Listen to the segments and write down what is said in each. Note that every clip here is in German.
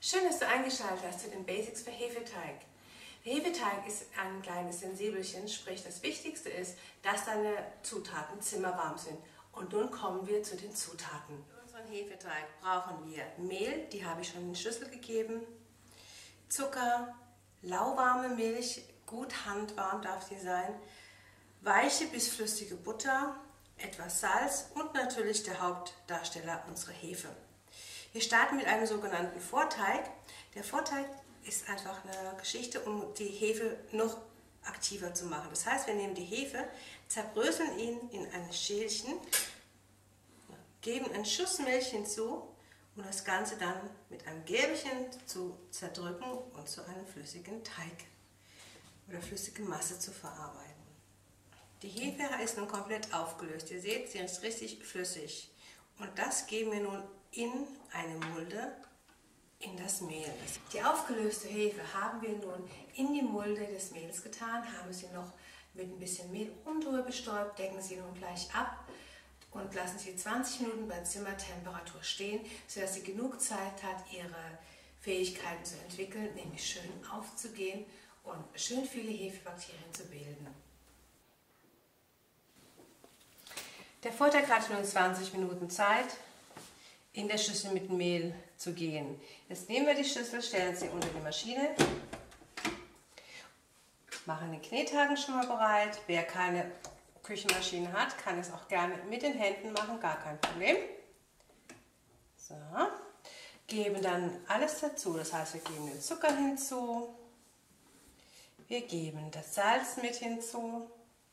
Schön, dass du eingeschaltet hast zu den Basics für Hefeteig. Der Hefeteig ist ein kleines Sensibelchen, sprich das Wichtigste ist, dass deine Zutaten zimmerwarm sind. Und nun kommen wir zu den Zutaten. Für unseren Hefeteig brauchen wir Mehl, die habe ich schon in die Schüssel gegeben, Zucker, lauwarme Milch, gut handwarm darf die sein, weiche bis flüssige Butter, etwas Salz und natürlich der Hauptdarsteller, unsere Hefe. Wir starten mit einem sogenannten Vorteig. Der Vorteig ist einfach eine Geschichte, um die Hefe noch aktiver zu machen. Das heißt, wir nehmen die Hefe, zerbröseln ihn in ein Schälchen, geben einen Schuss Milch hinzu, um das Ganze dann mit einem Gäbelchen zu zerdrücken und zu einem flüssigen Teig oder flüssige Masse zu verarbeiten. Die Hefe ist nun komplett aufgelöst. Ihr seht, sie ist richtig flüssig. Und das geben wir nun in eine Mulde, in das Mehl. Die aufgelöste Hefe haben wir nun in die Mulde des Mehls getan, haben sie noch mit ein bisschen Mehl rundherum bestäubt, decken sie nun gleich ab und lassen sie 20 Minuten bei Zimmertemperatur stehen, sodass sie genug Zeit hat, ihre Fähigkeiten zu entwickeln, nämlich schön aufzugehen und schön viele Hefebakterien zu bilden. Der Vorteig hat nun 20 Minuten Zeit, in der Schüssel mit Mehl zu gehen. Jetzt nehmen wir die Schüssel, stellen sie unter die Maschine, machen den Knethaken schon mal bereit. Wer keine Küchenmaschine hat, kann es auch gerne mit den Händen machen, gar kein Problem. So, geben dann alles dazu, das heißt, wir geben den Zucker hinzu, wir geben das Salz mit hinzu,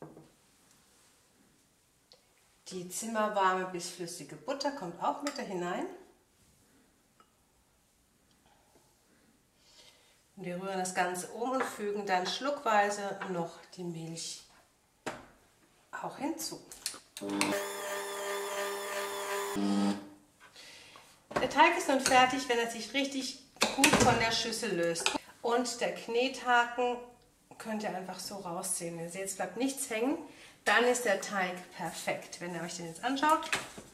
die zimmerwarme bis flüssige Butter kommt auch mit da hinein. Und wir rühren das Ganze um und fügen dann schluckweise noch die Milch auch hinzu. Der Teig ist nun fertig, wenn er sich richtig gut von der Schüssel löst. Und der Knethaken könnt ihr einfach so rausziehen. Ihr seht, es bleibt nichts hängen. Dann ist der Teig perfekt. Wenn ihr euch den jetzt anschaut,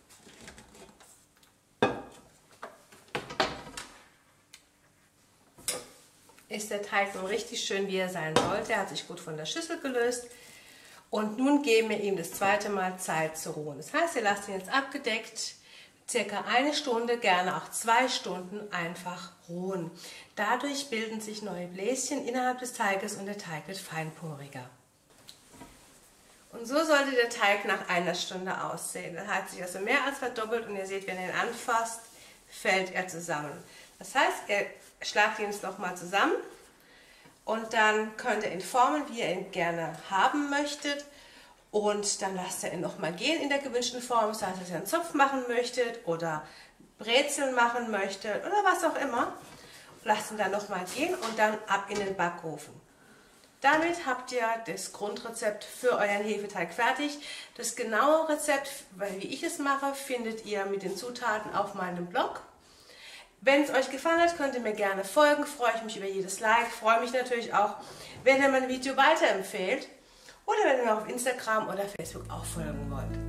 ist der Teig nun richtig schön, wie er sein sollte. Er hat sich gut von der Schüssel gelöst. Und nun geben wir ihm das zweite Mal Zeit zu ruhen. Das heißt, ihr lasst ihn jetzt abgedeckt, circa 1 Stunde, gerne auch 2 Stunden einfach ruhen. Dadurch bilden sich neue Bläschen innerhalb des Teiges und der Teig wird feinporiger. Und so sollte der Teig nach 1 Stunde aussehen. Er hat sich also mehr als verdoppelt und ihr seht, wenn ihr ihn anfasst, fällt er zusammen. Das heißt, ihr schlagt ihn jetzt nochmal zusammen und dann könnt ihr ihn formen, wie ihr ihn gerne haben möchtet. Und dann lasst ihr ihn nochmal gehen in der gewünschten Form. Das heißt, dass ihr einen Zopf machen möchtet oder Brezeln machen möchtet oder was auch immer. Lasst ihn dann nochmal gehen und dann ab in den Backofen. Damit habt ihr das Grundrezept für euren Hefeteig fertig. Das genaue Rezept, wie ich es mache, findet ihr mit den Zutaten auf meinem Blog. Wenn es euch gefallen hat, könnt ihr mir gerne folgen. Freue ich mich über jedes Like. Freue mich natürlich auch, wenn ihr mein Video weiterempfehlt oder wenn ihr mir auf Instagram oder Facebook auch folgen wollt.